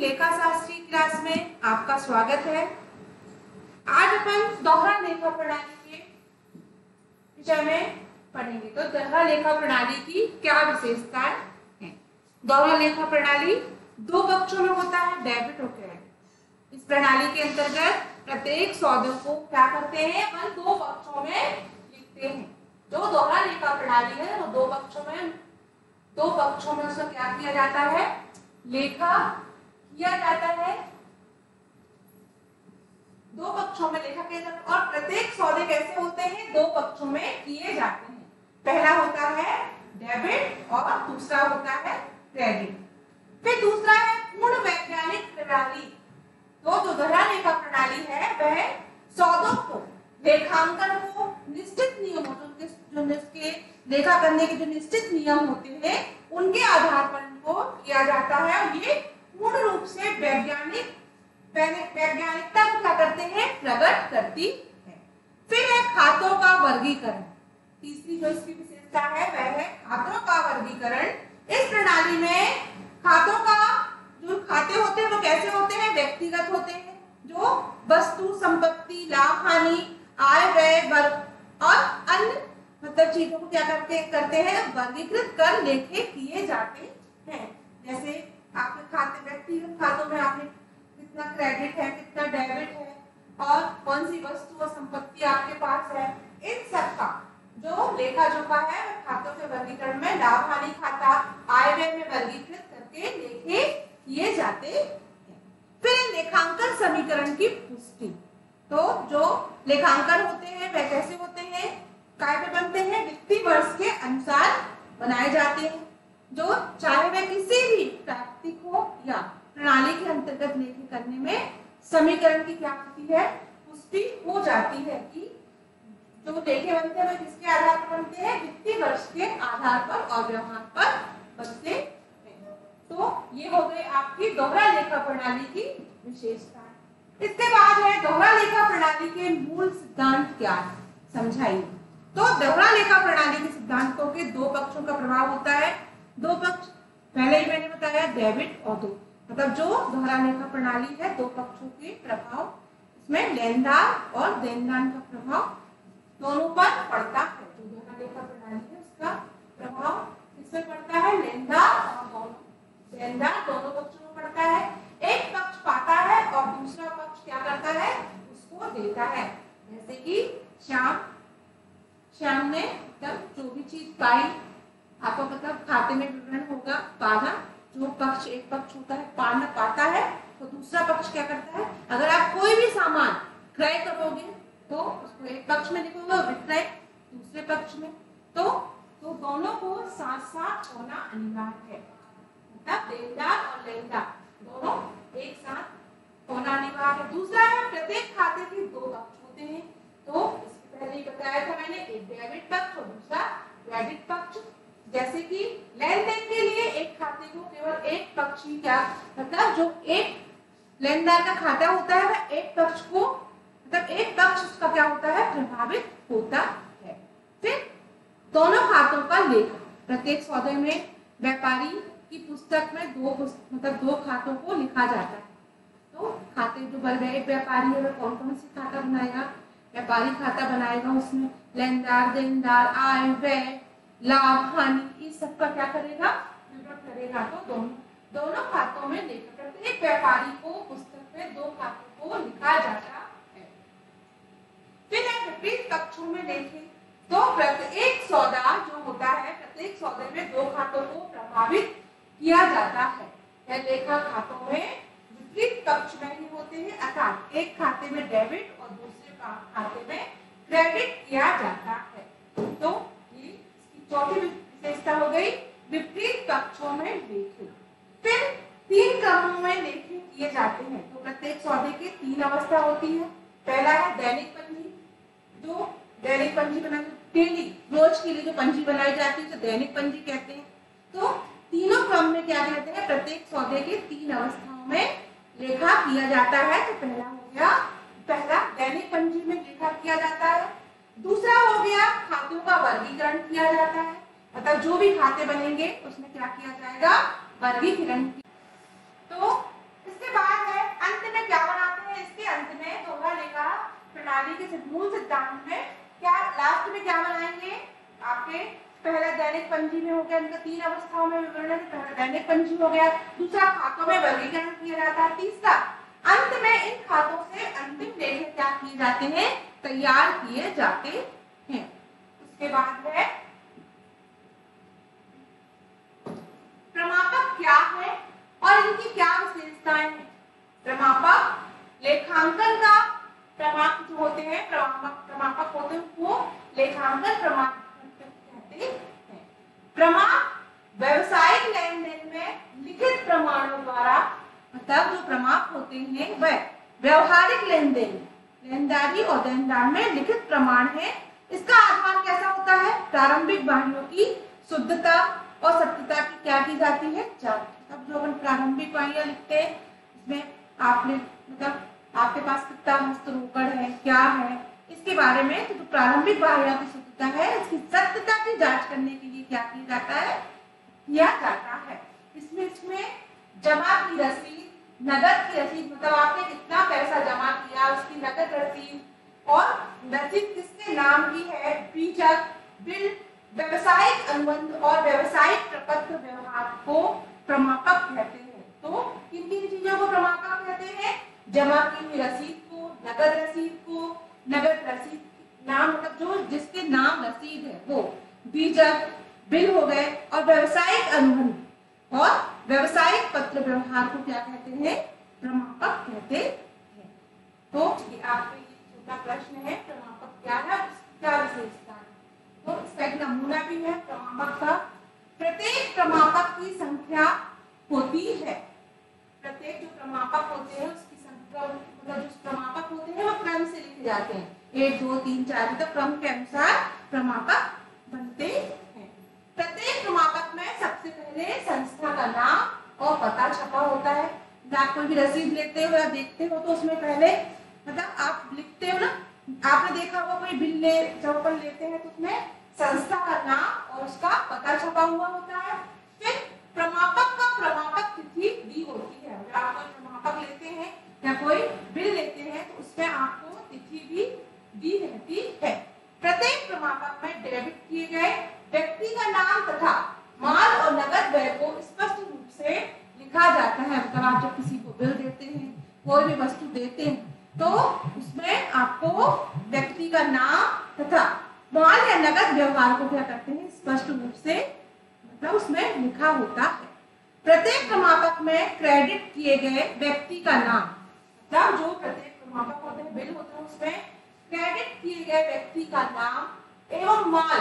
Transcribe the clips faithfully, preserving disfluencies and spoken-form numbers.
लेखा शास्त्री क्लास में आपका स्वागत है। आज अपन दोहरा लेखा प्रणाली के विषय में पढ़ेंगे। तो दोहरा लेखा प्रणाली की क्या विशेषताएं हैं? दोहरा लेखा प्रणाली दो पक्षों में होता है, डेबिट और क्रेडिट। इस प्रणाली के अंतर्गत प्रत्येक सौदे को क्या करते हैं, अपन दो पक्षों में लिखते हैं। जो दोहरा लेखा प्रणाली है वो दो पक्षों में दो पक्षों में उसका क्या किया जाता है, लेखा किया जाता है। दो पक्षों में लेखा किया जाता है और प्रत्येक सौदे कैसे होते हैं, दो पक्षों में किए जाते हैं। पहला होता है डेबिट और दूसरा होता है क्रेडिट। फिर दूसरा है पूर्ण वैज्ञानिक प्रणाली। तो जो दोहरा लेखा प्रणाली है वह सौदों को, लेखांकन को निश्चित नियमों, जो इसके लेखा करने के जो निश्चित नियम होते हैं उनके आधार पर इनको किया जाता है और ये पूर्ण रूप से वैज्ञानिक वैज्ञानिकता को क्या करते हैं, प्रकट करती है। फिर है खातों का वर्गीकरण। तीसरी जो इसकी विशेषता है वह है खातों का वर्गीकरण। इस प्रणाली में खातों का जो खाते होते हैं वो कैसे होते हैं, व्यक्तिगत होते हैं। जो वस्तु, संपत्ति, लाभ, हानि, आय, व्यय, वर्ग और अन्य मतलब चीजों को क्या करते करते हैं, वर्गीकृत कर लेखे किए जाते हैं। जैसे आपके खाते, व्यक्तिगत खातों में आपने कितना क्रेडिट है, कितना डेबिट है और कौन सी वस्तु और संपत्ति आपके पास है, इन सब का जो लेखा जोखा है वह खातों के वर्गीकरण में लाभ हानि खाता, आय व्यय में वर्गीकृत करके लेखे किए जाते हैं। फिर लेखांकन समीकरण की पुष्टि। तो जो लेखांकन होते हैं वह कैसे होते हैं, काय पे बनते हैं, वित्तीय वर्ष के अनुसार बनाए जाते हैं। जो चाहे वह किसी भी प्राकृतिक हो या प्रणाली के अंतर्गत लेखे करने में समीकरण की क्या होती है, पुष्टि हो जाती है कि जो लेखे बनते हैं वह किसके आधार पर बनते हैं, वित्तीय वर्ष के आधार पर और व्यवहार पर बनते हैं। तो ये हो गए आपकी दोहरा लेखा प्रणाली की विशेषताएं। इसके बाद है दोहरा लेखा प्रणाली के मूल सिद्धांत क्या है, समझाइए। तो दोहरा लेखा प्रणाली के सिद्धांतों के दो पक्षों का प्रभाव होता है। दो पक्ष पहले ही मैंने बताया, डेबिट और दो, मतलब जो दोहरा लेखा प्रणाली है दो पक्षों के प्रभाव, इसमें लेनदार और देनदार का प्रभाव दोनों पर पड़ता है। जो दोहरा लेखा प्रणाली है उसका प्रभाव किसमें पड़ता है, लेनदार और दोनों लेनदार दोनों पक्षों में पड़ता है। एक पक्ष पाता है और दूसरा पक्ष क्या करता है, उसको देता है। जैसे कि श्याम श्याम ने मतलब जो भी चीज पाई, आपको मतलब खाते में विवरण होगा, पाना, जो पक्ष एक पक्ष होता है पाना पाता है तो दूसरा पक्ष क्या करता है, अगर आप कोई भी सामान क्रय करोगे तो उसको एक पक्ष में लिखोगे और विक्रय दूसरे पक्ष में, तो तो दोनों को साथ साथ होना अनिवार्य है। मतलब देनदार और लेनदार दोनों एक साथ होना अनिवार्य है। दूसरा है प्रत्येक खाते के दो पक्ष होते हैं। तो इससे पहले ही बताया था मैंने, एक डेबिट पक्ष और दूसरा क्रेडिट पक्ष। जैसे कि लेन देन के लिए एक खाते को केवल एक पक्ष ही क्या मतलब जो एक लेनदार का खाता होता है वह एक पक्ष को मतलब एक पक्ष उसका क्या होता है, प्रभावित होता है। फिर दोनों खातों का लेखा। प्रत्येक सौदे में व्यापारी की पुस्तक में दो मतलब दो खातों को लिखा जाता है। तो खाते जो एक व्यापारी है वह कौन कौन सी खाता बनाएगा, व्यापारी खाता बनाएगा, उसमें लेनदार, देनदार, आय, व्यय, लाभ, हानि इस सब का क्या करेगा, विवरण करेगा। तो दोनों दोनों खातों में लेखा करते हैं। व्यापारी को पुस्तक में दो खातों को लिखा जाता है। फिर है विपरीत पक्षों में लेखे। तो प्रत्येक सौदा जो होता है, प्रत्येक सौदे में दो खातों को प्रभावित किया जाता है। यह लेखा खातों में विपरीत पक्ष में ही होते हैं, अर्थात एक खाते में डेबिट और दूसरे खाते में क्रेडिट किया जाता है। तो ये इसकी चौथी विशेषता हो गई, विपरीत पक्षों में लेखे। फिर तीन क्रमों में लेखे किए जाते हैं। तो प्रत्येक सौदे की तीन अवस्था होती है। पहला है दैनिक पंजी। जो दैनिक पंजी बनाई डेली रोज के लिए जो पंजी बनाई जाती है तो दैनिक पंजी कहते हैं। तो तीनों क्रम में क्या कहते हैं, प्रत्येक सौदे के तीन अवस्थाओं में लेखा किया जाता है। तो पहला हो गया, पहला दैनिक पंजी में लेखा किया जाता है। दूसरा हो गया खातों का वर्गीकरण किया जाता है, मतलब जो भी खाते बनेंगे उसमें क्या किया जाएगा, वर्गीकरण। तो इस प्रणाली के मूल सिद्धांत में क्या लास्ट में क्या बनाएंगे? आपके पहला दैनिक पंजी में हो गया, इनका तीन अवस्थाओं में विवरण है। पहला दैनिक पंजी हो गया, दूसरा खातों में वर्गीकरण किया जाता है, तीसरा अंत में इन खातों से अंतिम लेखे क्या किए जाते हैं? तैयार किए जाते हैं। उसके बाद है प्रमापक क्या है और इनकी क्या विशेषताएं हैं। प्रमापक लेखांकन का प्रमाप जो होते हैं, प्रमापक प्रमापक होते हैं वो लेखांकन प्रमाप कहते हैं। प्रमाप व्यवसायिक लेन देन में लिखित प्रमाणों द्वारा, मतलब जो प्रमाप होते हैं वह व्यवहारिक लेन देन, लेनदारी और देनदार में लिखित प्रमाण है। इसका आधार कैसा होता है? प्रारंभिक वाहियों की शुद्धता और सत्यता की क्या की जाती है? जांच। अब जो अपन प्रारंभिक वाहियां लिखते हैं इसमें आपने मतलब आपके पास कितना हस्त रोकड़ है, क्या है, इसके बारे में तो, तो प्रारंभिक वाहियां की शुद्धता है, इसकी सत्यता की जांच करने के लिए क्या किया जाता है? किया जाता है। इसमें इसमें जमा की रसीद, नगद की रसीद, मतलब आपने कितना पैसा जमा किया उसकी नगद रसीद, और रसीद किसके नाम की है, बीजक, बिल, व्यवसायिक अनुबंध और व्यवसायिक प्रपत्र व्यवहार को प्रमापक कहते हैं। तो किन किन चीजों को प्रमापक कहते हैं? जमा की हुई रसीद को, नगद रसीद को, नगद रसीद नाम मतलब जो जिसके नाम रसीद है वो, बीजक, बिल हो गए, और व्यवसायिक अनुबंध और व्यवसायिक पत्र व्यवहार को क्या कहते हैं? प्रमापक कहते हैं। तो ये आपके लिए छोटा प्रश्न है, प्रमापक क्या है, क्या विशेषता है। तो इसका एक नमूना भी है प्रमापक का। प्रत्येक प्रमापक की संख्या होती है, प्रत्येक जो प्रमापक होते हैं उसकी संख्या, मतलब जो प्रमापक होते हैं वो क्रम से लिखे जाते हैं, एक दो तीन चार तक क्रम के अनुसार प्रमापक बनते हैं। प्रत्येक प्रमापक में सबसे पहले संस्था का नाम और पता छपा होता है। जब आप कोई भी रसीद लेते हो या देखते हो तो उसमें पहले मतलब आप लिखते हो ना, आपने देखा होगा कोई बिल ले जब अपन लेते हैं तो उसमें संस्था का नाम और उसका पता छपा हुआ होता है। फिर प्रमापक का प्रमापक तिथि दी होती है। अगर आप कोई प्रमापक लेते हैं या कोई बिल लेते हैं तो उसमें आपको तिथि भी दी रहती है। प्रत्येक प्रमापक में डेबिट किए गए व्यक्ति का नाम तथा माल और नगद व्यय को स्पष्ट रूप से लिखा जाता है। मतलब आप जब किसी को बिल देते हैं, कोई भी वस्तु देते हैं तो उसमें आपको व्यक्ति का नाम तथा माल या नगद व्यवहार को क्या करते हैं? स्पष्ट रूप से मतलब उसमें लिखा होता है। प्रत्येक प्रमापक में क्रेडिट किए गए व्यक्ति का नाम, मतलब जो प्रत्येक प्रमापक होते हैं, बिल होते हैं, उसमें क्रेडिट किए गए व्यक्ति का नाम एवं माल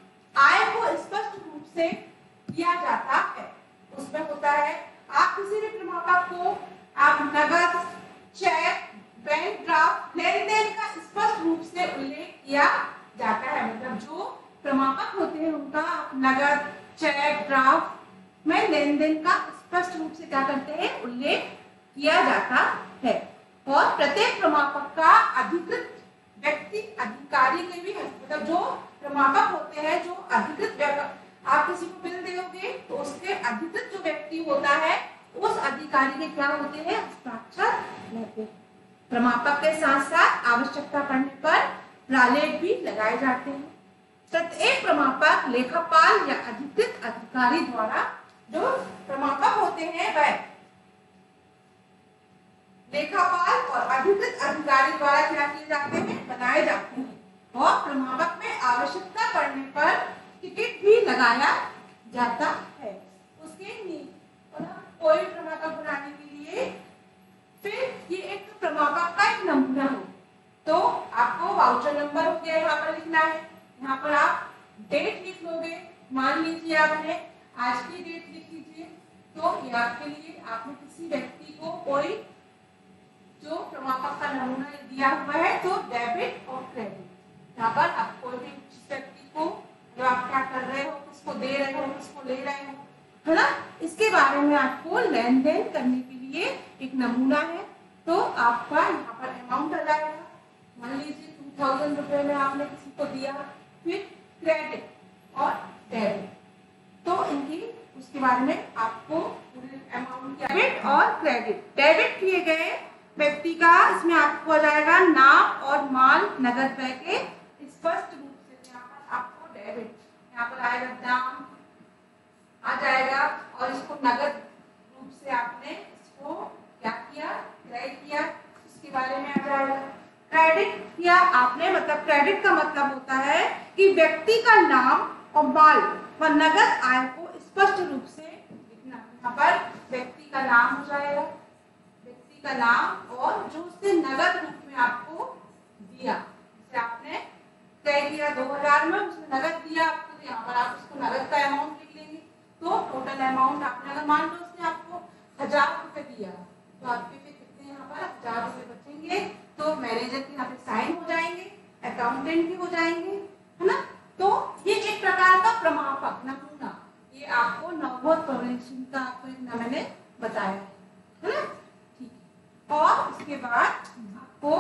आय को स्पष्ट रूप से दिया जाता है। उसमें होता है आप किसी भी प्रमापक को आप नगद, चेक, बैंक ड्राफ्ट, लेन देन का स्पष्ट रूप से उल्लेख किया जाता है। मतलब जो प्रमापक होते हैं उनका नगद, चेक, ड्राफ्ट में लेन देन का स्पष्ट रूप से क्या करते हैं? उल्लेख किया जाता है। और प्रत्येक प्रमापक का अधिकृत व्यक्ति अधिकारी के भी, मतलब जो प्रमापक होते हैं, जो अधिकृत, आप किसी को बिल दोगे तो उसके अधिकृत जो व्यक्ति होता है उस अधिकारी के क्या होते हैं? हस्ताक्षर रहते हैं। प्रमापक के साथ साथ आवश्यकता पड़ने पर प्रालेख भी लगाए जाते हैं। प्रत्येक प्रमापक लेखापाल या अधिकृत अधिकारी द्वारा, जो प्रमापक होते हैं वह लेखापाल और अधिकृत अधिकारी द्वारा क्या किए जाते हैं? बनाए जाते हैं। और प्रमापक में आवश्यकता पड़ने पर टिकट भी लगाया जाता है। उसके लिए कोई प्रमापक बनाने के लिए फिर ये एक प्रमापक का एक नमूना हो तो आपको वाउचर नंबर हो गया यहाँ पर लिखना है। यहाँ पर आप डेट लिख लोगे, मान लीजिए आपने आज की डेट लिख लीजिए, तो ये आपके लिए आपने किसी व्यक्ति को कोई जो प्रमापक का नमूना दिया हुआ है तो डेबिट और क्रेडिट, यहाँ पर आप कोई भी व्यक्ति को जो आप क्या कर रहे हो, किसको दे रहे हो, किसको ले रहे हो, है ना, इसके बारे में आपको लेन देन करने के लिए एक नमूना है। तो आपका यहाँ पर अमाउंट आ जाएगा, मान लीजिए टू थाउजेंड रुपए में आपने किसी को दिया, फिर क्रेडिट और डेबिट, तो इनकी उसके बारे में आपको अमाउंट, डेबिट और क्रेडिट। डेबिट किए गए व्यक्ति का, इसमें आपको आ जाएगा नाम और माल नगद व्यय के स्पष्ट रूप से। यहाँ पर आपको डेबिट, यहाँ पर आएगा दाम आ जाएगा और इसको नगद रूप से आपने इसको क्या किया, क्रय किया, इसके बारे में आ जाएगा। क्रेडिट किया आपने, मतलब क्रेडिट का मतलब होता है कि व्यक्ति का नाम और माल व नगद आय को स्पष्ट रूप से लिखना। यहाँ पर व्यक्ति का नाम हो जाएगा, व्यक्ति का नाम और जो उसने नगद रूप में आपको दिया, जैसे आपने तय किया दो हजार में, उसने नगद दिया आपको, तो यहाँ पर आप उसको नगद का अमाउंट लिख लेंगे। तो टोटल अमाउंट आपने, अगर मान लो उसने आपको हजार रुपए दिया तो आपके पे कितने यहाँ पर हजार रुपए बचेंगे, तो मैनेजर के यहाँ पे साइन हो जाएंगे, अकाउंटेंट भी हो जाएंगे, है ना। तो ये एक प्रकार का प्रमापक नमूना, ये आपको नवबोध प्रवेशन का आपको एक ना मैंने बताया है ना, ठीक। और इसके बाद आपको,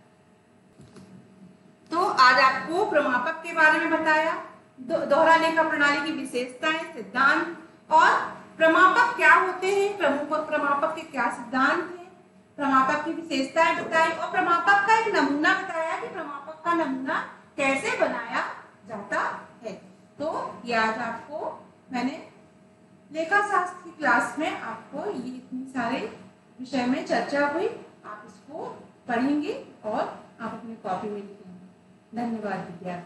तो आज आपको प्रमापक के बारे में बताया, दोहरा लेखा प्रणाली की विशेषताएं, सिद्धांत और प्रमापक क्या होते हैं, प्रमुख प्रमापक के क्या सिद्धांत हैं, प्रमापक की विशेषताएं बताई और प्रमापक का एक नमूना बताया कि प्रमापक का नमूना कैसे बनाया जाता है। तो ये आज आपको मैंने लेखा शास्त्र की क्लास में आपको ये इतनी सारे विषय में चर्चा हुई, आप इसको पढ़ेंगे और आप अपनी कॉपी में लिखेंगे। धन्यवाद विद्यार्थी।